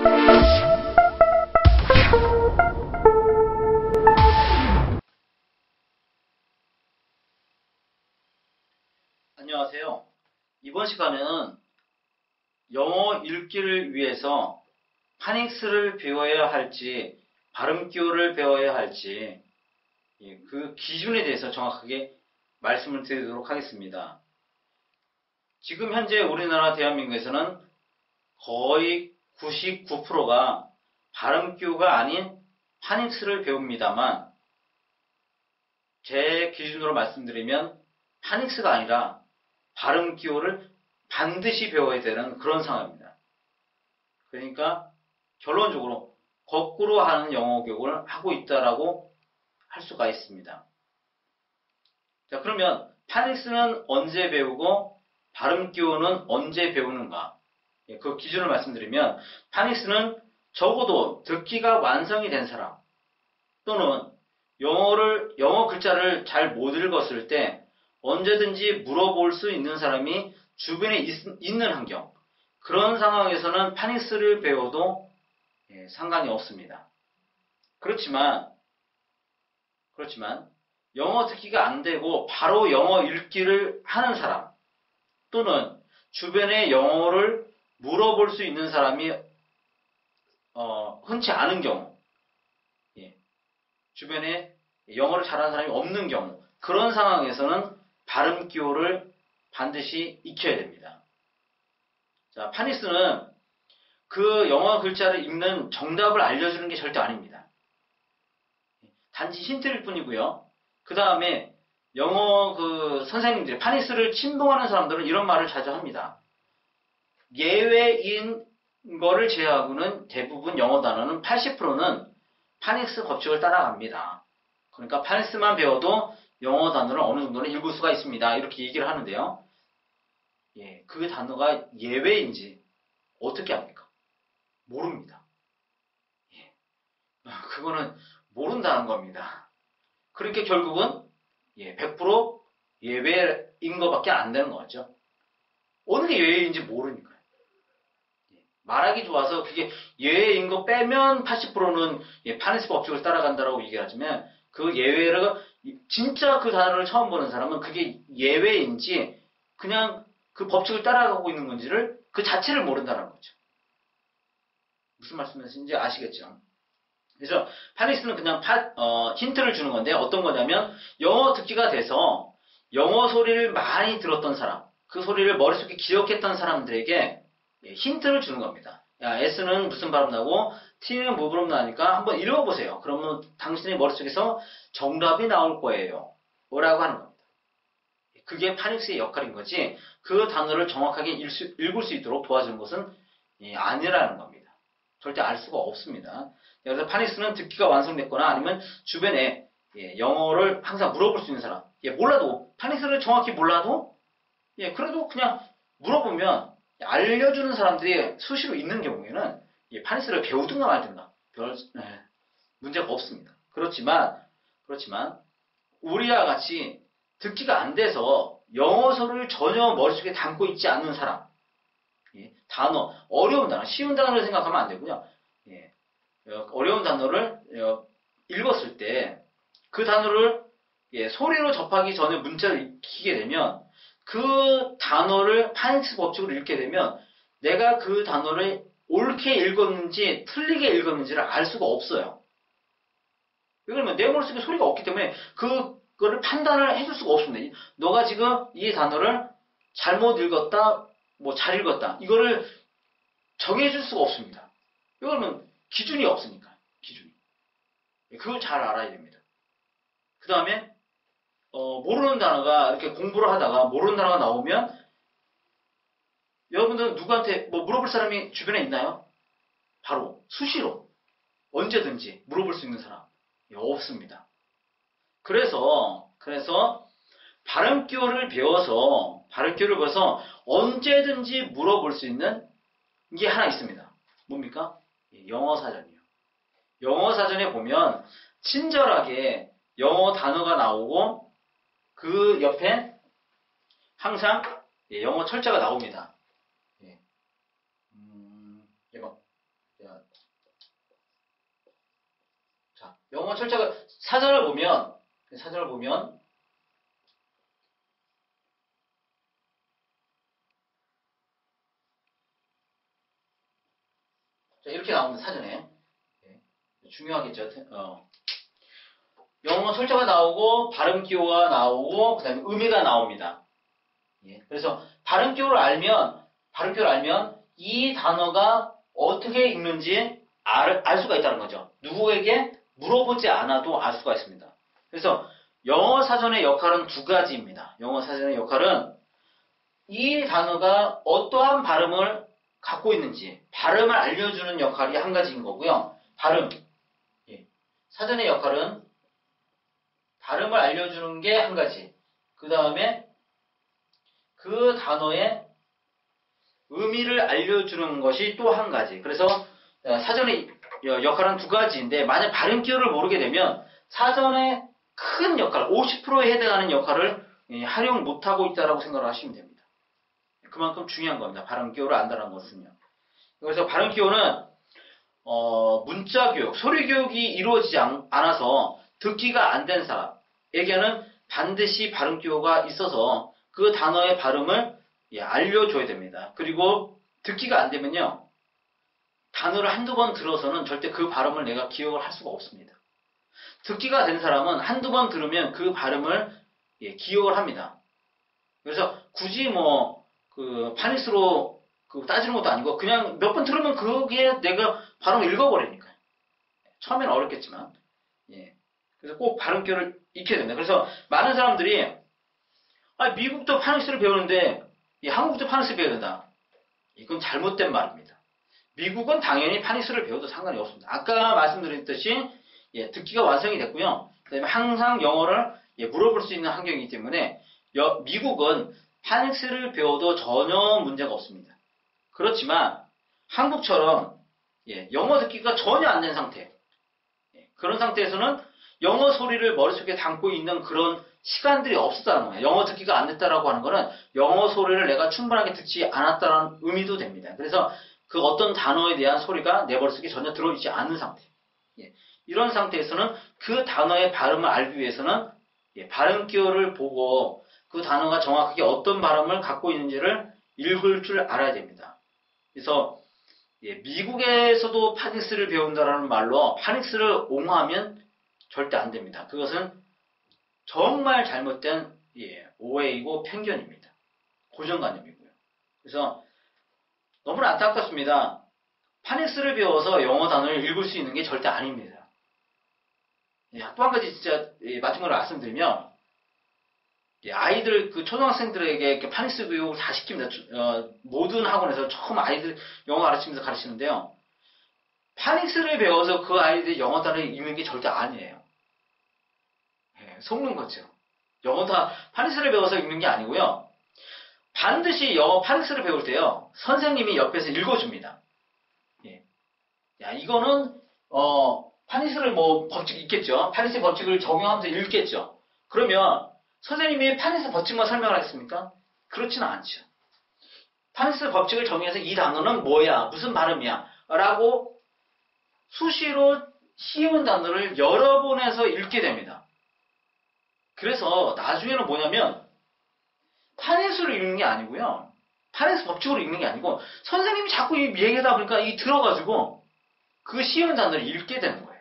안녕하세요. 이번 시간에는 영어 읽기를 위해서 파닉스를 배워야 할지 발음 기호를 배워야 할지 그 기준에 대해서 정확하게 말씀을 드리도록 하겠습니다. 지금 현재 우리나라 대한민국에서는 거의 99%가 발음 기호가 아닌 파닉스를 배웁니다만, 제 기준으로 말씀드리면 파닉스가 아니라 발음 기호를 반드시 배워야 되는 그런 상황입니다. 그러니까 결론적으로 거꾸로 하는 영어 교육을 하고 있다라고 할 수가 있습니다. 자, 그러면 파닉스는 언제 배우고 발음 기호는 언제 배우는가? 그 기준을 말씀드리면, 파닉스는 적어도 듣기가 완성이 된 사람, 또는 영어 글자를 잘 못 읽었을 때 언제든지 물어볼 수 있는 사람이 주변에 있는 환경, 그런 상황에서는 파닉스를 배워도 상관이 없습니다. 그렇지만 영어 듣기가 안 되고 바로 영어 읽기를 하는 사람, 또는 주변에 영어를 물어볼 수 있는 사람이 흔치 않은 경우, 주변에 영어를 잘하는 사람이 없는 경우, 그런 상황에서는 발음 기호를 반드시 익혀야 됩니다. 자, 파닉스는 그 영어 글자를 읽는 정답을 알려주는 게 절대 아닙니다. 단지 힌트일 뿐이고요. 그 다음에 영어 선생님들이 파닉스를 침봉하는 사람들은 이런 말을 자주 합니다. 예외인 거를 제외하고는 대부분 영어 단어는 80%는 파닉스 법칙을 따라갑니다. 그러니까 파닉스만 배워도 영어 단어를 어느 정도는 읽을 수가 있습니다. 이렇게 얘기를 하는데요. 그 단어가 예외인지 어떻게 합니까? 모릅니다. 그거는 모른다는 겁니다. 그렇게 결국은 100% 예외인 것밖에 안 되는 거죠. 어느 게 예외인지 모르니까요. 말하기 좋아서 그게 예외인 거 빼면 80%는 파닉스 법칙을 따라간다라고 얘기하지만, 그 예외를 진짜 그 단어를 처음 보는 사람은 그게 예외인지 그냥 그 법칙을 따라가고 있는 건지를 그 자체를 모른다는 거죠. 무슨 말씀이신지 아시겠죠? 그래서 파닉스는 그냥 힌트를 주는 건데, 어떤 거냐면 영어 듣기가 돼서 영어 소리를 많이 들었던 사람, 그 소리를 머릿속에 기억했던 사람들에게 힌트를 주는 겁니다. 야, S는 무슨 발음 나고 T는 뭐 발음 나니까 한번 읽어보세요. 그러면 당신의 머릿속에서 정답이 나올 거예요. 뭐라고 하는 겁니다. 그게 파닉스의 역할인 거지, 그 단어를 정확하게 읽을 수 있도록 도와주는 것은 아니라는 겁니다. 절대 알 수가 없습니다. 그래서 파닉스는 듣기가 완성됐거나 아니면 주변에 영어를 항상 물어볼 수 있는 사람, 몰라도, 파닉스를 정확히 몰라도 그래도 그냥 물어보면 알려주는 사람들이 수시로 있는 경우에는 파닉스를 배우든가 말든가 별 문제가 없습니다. 그렇지만 우리와 같이 듣기가 안 돼서 영어서를 전혀 머릿속에 담고 있지 않는 사람, 단어, 어려운 단어, 쉬운 단어를 생각하면 안 되고요. 어려운 단어를 읽었을 때 그 단어를 소리로 접하기 전에 문자를 익히게 되면, 그 단어를 파닉스 법칙으로 읽게 되면 내가 그 단어를 옳게 읽었는지 틀리게 읽었는지를 알 수가 없어요. 왜 그러면 내 머릿속에 소리가 없기 때문에 그거를 판단을 해줄 수가 없습니다. 너가 지금 이 단어를 잘못 읽었다, 뭐 잘 읽었다, 이거를 정해줄 수가 없습니다. 왜 그러면 기준이 없으니까. 기준이. 그걸 잘 알아야 됩니다. 그 다음에 모르는 단어가, 이렇게 공부를 하다가 모르는 단어가 나오면, 여러분들은 누구한테 뭐 물어볼 사람이 주변에 있나요? 바로 수시로 언제든지 물어볼 수 있는 사람 없습니다. 그래서 발음 기호를 배워서 언제든지 물어볼 수 있는 게 하나 있습니다. 뭡니까? 영어 사전이요. 영어 사전에 보면 친절하게 영어 단어가 나오고 그 옆에 항상 영어 철자가 나옵니다. 영어 철자가 사전을 보면 자, 이렇게 나옵니다. 사전에. 중요하겠죠. 영어 철자가 나오고 발음 기호가 나오고 그다음에 의미가 나옵니다. 그래서 발음 기호를 알면 이 단어가 어떻게 읽는지 알 수가 있다는 거죠. 누구에게 물어보지 않아도 알 수가 있습니다. 그래서 영어 사전의 역할은 두 가지입니다. 영어 사전의 역할은 이 단어가 어떠한 발음을 갖고 있는지 발음을 알려주는 역할이 한 가지인 거고요. 발음. 사전의 역할은 발음을 알려주는 게 한 가지. 그 다음에 그 단어의 의미를 알려주는 것이 또 한 가지. 그래서 사전의 역할은 두 가지인데 만약 발음 기호를 모르게 되면 사전의 큰 역할, 50%에 해당하는 역할을 활용 못하고 있다고 생각을 하시면 됩니다. 그만큼 중요한 겁니다. 발음 기호를 안다는 것은요. 그래서 발음 기호는 문자 교육, 소리 교육이 이루어지지 않아서 듣기가 안 된 사람에게는 반드시 발음 기호가 있어서 그 단어의 발음을 알려줘야 됩니다. 그리고 듣기가 안 되면요. 단어를 한두 번 들어서는 절대 그 발음을 내가 기억을 할 수가 없습니다. 듣기가 된 사람은 한두 번 들으면 그 발음을 기억을 합니다. 그래서 굳이 파닉스로 따지는 것도 아니고 그냥 몇 번 들으면 거기에 내가 발음을 읽어버리니까요. 처음에는 어렵겠지만 그래서 꼭 발음기호를 익혀야 됩니다. 그래서 많은 사람들이 미국도 파닉스를 배우는데 한국도 파닉스를 배워야 된다. 이건 잘못된 말입니다. 미국은 당연히 파닉스를 배워도 상관이 없습니다. 아까 말씀드렸듯이 듣기가 완성이 됐고요. 그다음에 항상 영어를 물어볼 수 있는 환경이기 때문에 미국은 파닉스를 배워도 전혀 문제가 없습니다. 그렇지만 한국처럼 영어 듣기가 전혀 안 된 상태, 그런 상태에서는 영어 소리를 머릿속에 담고 있는 그런 시간들이 없었다는 거예요. 영어 듣기가 안 됐다라고 하는 거는 영어 소리를 내가 충분하게 듣지 않았다는 의미도 됩니다. 그래서 그 어떤 단어에 대한 소리가 내 머릿속에 전혀 들어있지 않은 상태. 이런 상태에서는 그 단어의 발음을 알기 위해서는 발음 기호를 보고 그 단어가 정확하게 어떤 발음을 갖고 있는지를 읽을 줄 알아야 됩니다. 그래서 미국에서도 파닉스를 배운다라는 말로 파닉스를 옹호하면 절대 안 됩니다. 그것은 정말 잘못된 오해이고 편견입니다. 고정관념이고요. 그래서 너무나 안타깝습니다. 파닉스를 배워서 영어 단어를 읽을 수 있는 게 절대 아닙니다. 또 한 가지 진짜 마지막으로 말씀드리면 아이들 초등학생들에게 이렇게 파닉스 교육을 다 시킵니다. 모든 학원에서 처음 아이들 영어 가르치면서 가르치는데요. 파닉스를 배워서 그 아이들이 영어 단어를 읽는 게 절대 아니에요. 속는 거죠. 파닉스를 배워서 읽는 게 아니고요. 반드시 영어 파닉스를 배울 때요. 선생님이 옆에서 읽어줍니다. 이거는 파닉스를 법칙이 있겠죠. 파닉스 법칙을 적용하면서 읽겠죠. 그러면 선생님이 파닉스 법칙만 설명을 하겠습니까? 그렇지는 않죠. 파닉스 법칙을 정해서 이 단어는 뭐야, 무슨 발음이야 라고 수시로 쉬운 단어를 여러 번 해서 읽게 됩니다. 그래서 나중에는 뭐냐면 파닉스로 읽는 게 아니고요. 파닉스 법칙으로 읽는 게 아니고 선생님이 자꾸 얘기하다 보니까 들어가지고 그 쉬운 단어를 읽게 되는 거예요.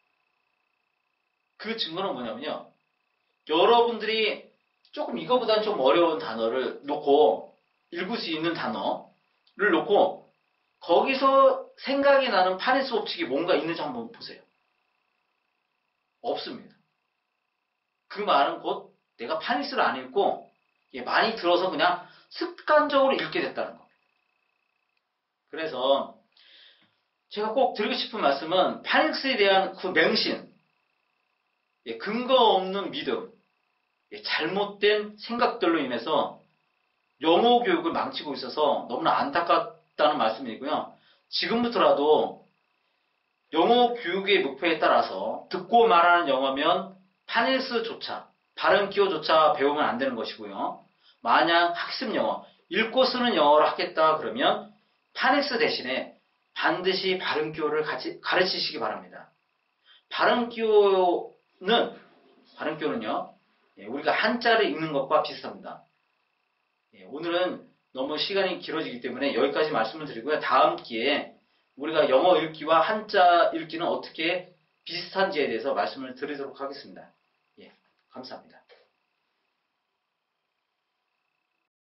그 증거는 뭐냐면요. 여러분들이 조금 이거보다는 좀 어려운 단어를 놓고 읽을 수 있는 단어를 놓고 거기서 생각이 나는 파닉스 법칙이 뭔가 있는지 한번 보세요. 없습니다. 그 말은 곧 내가 파닉스를 안 읽고 많이 들어서 그냥 습관적으로 읽게 됐다는 겁니다. 그래서 제가 꼭 드리고 싶은 말씀은 파닉스에 대한 그 맹신, 근거 없는 믿음, 잘못된 생각들로 인해서 영어 교육을 망치고 있어서 너무나 안타깝다는 말씀이고요. 지금부터라도 영어 교육의 목표에 따라서 듣고 말하는 영어면 파닉스조차, 발음 기호조차 배우면 안 되는 것이고요. 만약 학습 영어, 읽고 쓰는 영어를 하겠다 그러면 파닉스 대신에 반드시 발음 기호를 같이 가르치시기 바랍니다. 발음기호는요, 예, 우리가 한자를 읽는 것과 비슷합니다. 예, 오늘은 너무 시간이 길어지기 때문에 여기까지 말씀을 드리고요. 다음 기회에 우리가 영어 읽기와 한자 읽기는 어떻게 비슷한지에 대해서 말씀을 드리도록 하겠습니다. 예, 감사합니다.